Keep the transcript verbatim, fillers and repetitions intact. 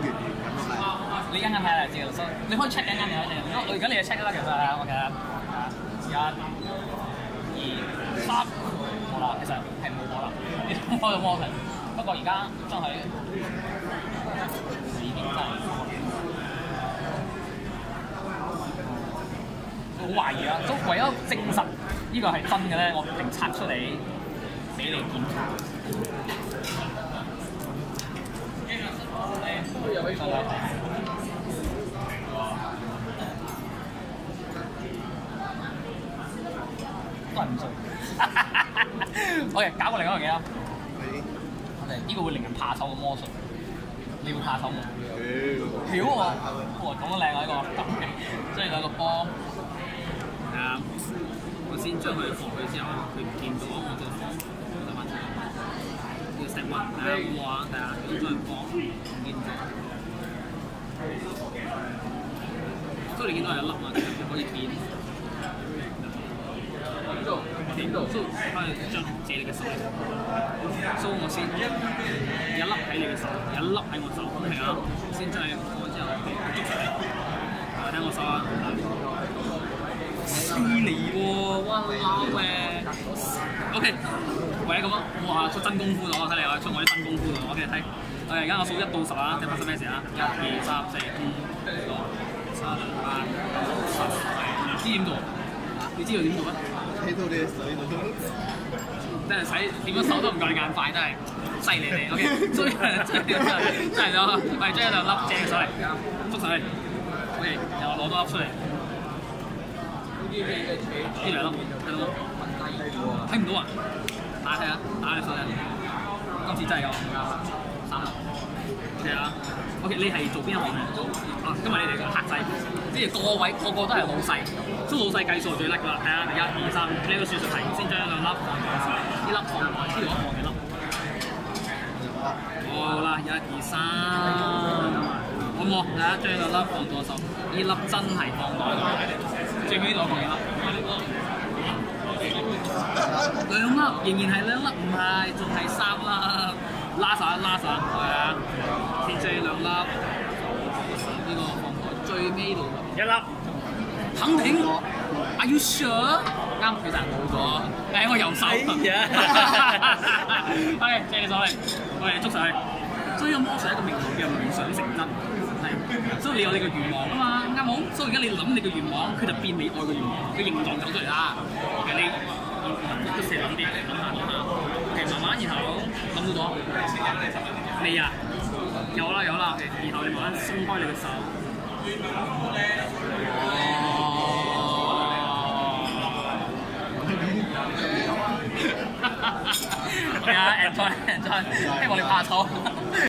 圓圓咁啊！ 你一陣間睇下就知啦，所以你可以 check 一陣間你睇睇。我而家你就 check 得啦，其實係我其實一、二、三，冇啦，其實係冇可能，你開咗魔神。不過而家將佢已經真係好懷疑啊！都為咗證實呢個係真嘅咧，我決定拆出嚟俾你檢查。都有呢個啦。都係唔衰。OK，搞過另一樣嘢啦。我哋呢個會令人怕醜嘅魔術，你會怕醜冇？屌我！哇，咁都靚啊呢個，即係兩個波。係啊，我先將佢放佢之後，佢唔見咗，我再放得翻出嚟。要石雲係啊，冇啊，係啊，要再放唔見咗。所以你見到係一粒啊，其實可以變。點到？所以可以將借你嘅手，所以我先一粒喺你嘅手，一粒喺我手，係啊，先將佢放之後捉出嚟。睇我手啊！犀利喎！哇撈嘅 ，OK，為咗咁啊，哇出真功夫咗，睇嚟我出我啲真功夫咗。OK，睇，我而家我數一到十啊，睇發生咩事啊？一、二、三、四、五、六、七、八、九、十，唔知點做？你知道點做咩？ 睇到你嘅水度， 真係使點樣手都唔夠你眼快，真係犀利你。OK，所以真係真係真係咗，我哋將兩粒正上嚟，捉上去。OK，又攞多粒出嚟。呢兩粒睇到冇？睇唔到啊！打睇下，打你手睇。今次真係有三粒。OK 啊 ，OK， 你係做邊一行？啊，今日你哋個客仔，即係個位個個都係老細，所以老細計數最叻㗎啦。睇下，一、二、三，呢個算術題，先將兩粒放左手，呢粒放呢度一放幾粒？好啦，一、二、三，好冇？大家將兩粒放左手，呢粒真係放左手，最尾呢度放幾粒？兩粒，仍然係兩粒，唔係，仲係三粒。拉曬，拉曬，係啊！先將兩粒，呢個放喺最尾度，一粒，肯定 ，Are you sure？啱，其實冇咗，喺我右手。OK， 借你手嚟，我哋捉上去。所以個魔術係一個名堂叫夢想成真，係，所以你有你個願望啊嘛，啱冇？所以而家你諗你個願望，佢就變你愛個願望，個形狀走出嚟啦。其實你都試諗啲，諗下諗下。OK，慢慢然後。諗到咗未啊？有啦有啦，然後你慢慢鬆開你嘅手。係啊，enjoy enjoy，希望你怕醜。